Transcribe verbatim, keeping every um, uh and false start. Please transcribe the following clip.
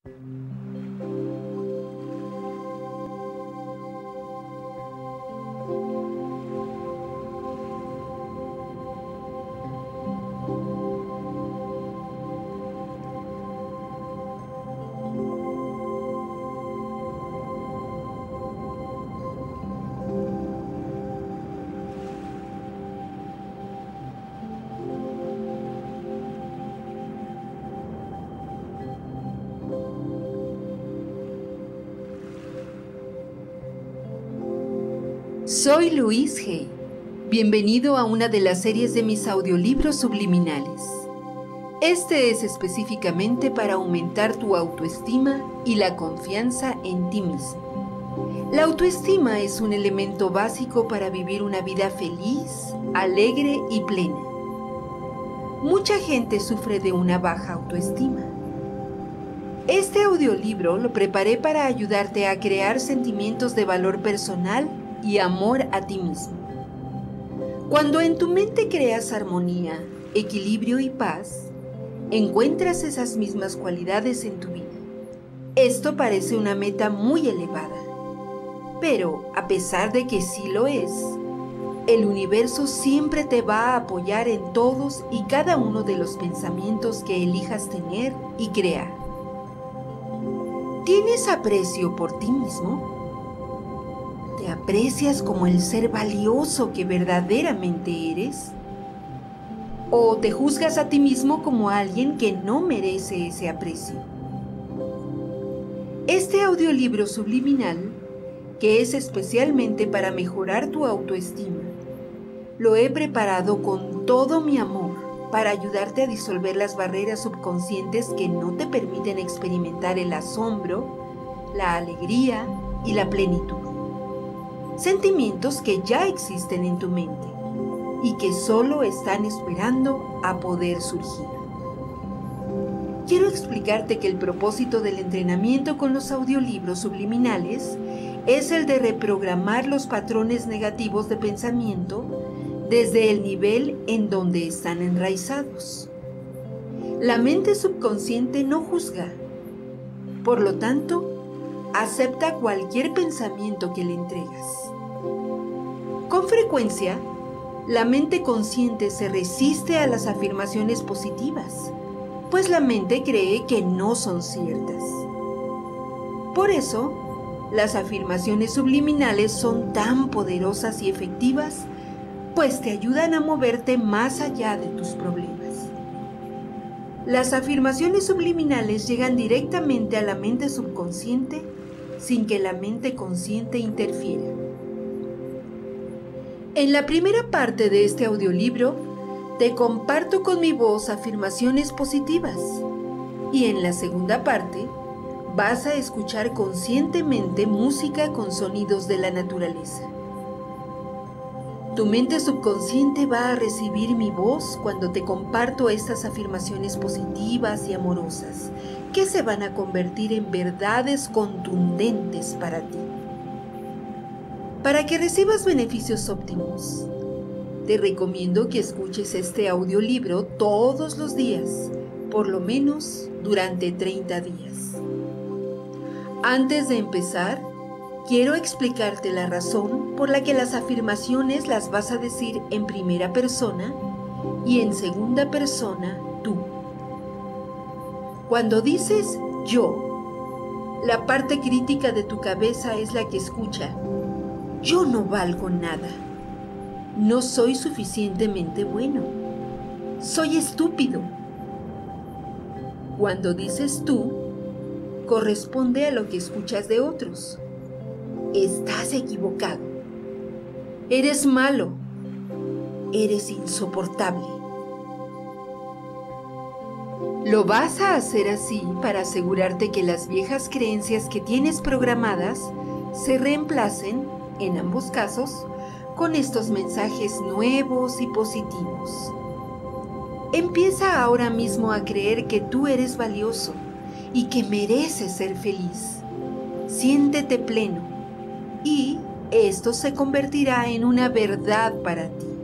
Soy Luis G. Bienvenido a una de las series de mis audiolibros subliminales. Este es específicamente para aumentar tu autoestima y la confianza en ti mismo. La autoestima es un elemento básico para vivir una vida feliz, alegre y plena. Mucha gente sufre de una baja autoestima. Este audiolibro lo preparé para ayudarte a crear sentimientos de valor personal y amor a ti mismo. Cuando en tu mente creas armonía, equilibrio y paz, encuentras esas mismas cualidades en tu vida. Esto parece una meta muy elevada, pero a pesar de que sí lo es, el universo siempre te va a apoyar en todos y cada uno de los pensamientos que elijas tener y crear. ¿Tienes aprecio por ti mismo? ¿Te aprecias como el ser valioso que verdaderamente eres? ¿O te juzgas a ti mismo como alguien que no merece ese aprecio? Este audiolibro subliminal, que es especialmente para mejorar tu autoestima, lo he preparado con todo mi amor para ayudarte a disolver las barreras subconscientes que no te permiten experimentar el asombro, la alegría y la plenitud. Sentimientos que ya existen en tu mente y que solo están esperando a poder surgir. Quiero explicarte que el propósito del entrenamiento con los audiolibros subliminales es el de reprogramar los patrones negativos de pensamiento desde el nivel en donde están enraizados. La mente subconsciente no juzga, por lo tanto, acepta cualquier pensamiento que le entregas. Con frecuencia, la mente consciente se resiste a las afirmaciones positivas, pues la mente cree que no son ciertas. Por eso, las afirmaciones subliminales son tan poderosas y efectivas, pues te ayudan a moverte más allá de tus problemas. Las afirmaciones subliminales llegan directamente a la mente subconsciente sin que la mente consciente interfiera. En la primera parte de este audiolibro, te comparto con mi voz afirmaciones positivas y en la segunda parte, vas a escuchar conscientemente música con sonidos de la naturaleza. Tu mente subconsciente va a recibir mi voz cuando te comparto estas afirmaciones positivas y amorosas, que se van a convertir en verdades contundentes para ti. Para que recibas beneficios óptimos, te recomiendo que escuches este audiolibro todos los días, por lo menos durante treinta días. Antes de empezar, quiero explicarte la razón por la que las afirmaciones las vas a decir en primera persona y en segunda persona tú. Cuando dices yo, la parte crítica de tu cabeza es la que escucha: yo no valgo nada, no soy suficientemente bueno, soy estúpido. Cuando dices tú, corresponde a lo que escuchas de otros: estás equivocado, eres malo, eres insoportable. Lo vas a hacer así para asegurarte que las viejas creencias que tienes programadas se reemplacen, en ambos casos, con estos mensajes nuevos y positivos. Empieza ahora mismo a creer que tú eres valioso y que mereces ser feliz. Siéntete pleno y esto se convertirá en una verdad para ti.